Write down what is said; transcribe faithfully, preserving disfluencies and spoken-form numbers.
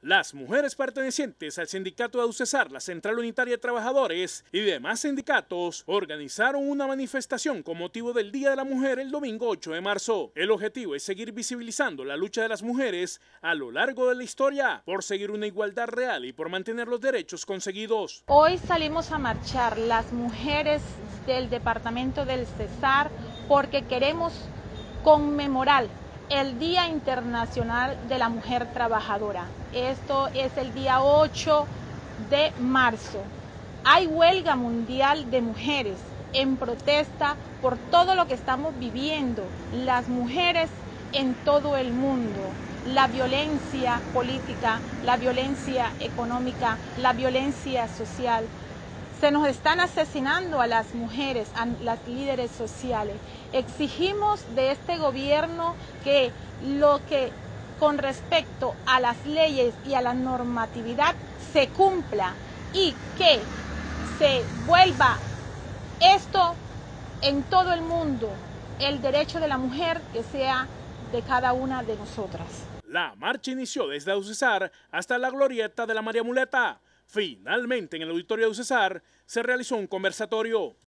Las mujeres pertenecientes al sindicato de AUCESAR, la Central Unitaria de Trabajadores y demás sindicatos organizaron una manifestación con motivo del Día de la Mujer el domingo ocho de marzo. El objetivo es seguir visibilizando la lucha de las mujeres a lo largo de la historia por seguir una igualdad real y por mantener los derechos conseguidos. Hoy salimos a marchar las mujeres del departamento del Cesar porque queremos conmemorar el Día Internacional de la Mujer Trabajadora. Esto es el día ocho de marzo. Hay huelga mundial de mujeres en protesta por todo lo que estamos viviendo las mujeres en todo el mundo. La violencia política, la violencia económica, la violencia social. Se nos están asesinando a las mujeres, a las líderes sociales. Exigimos de este gobierno que lo que con respecto a las leyes y a la normatividad se cumpla y que se vuelva esto en todo el mundo, el derecho de la mujer que sea de cada una de nosotras. La marcha inició desde AUCESAR hasta la glorieta de la María Muleta. Finalmente, en el auditorio de AUCESAR se realizó un conversatorio.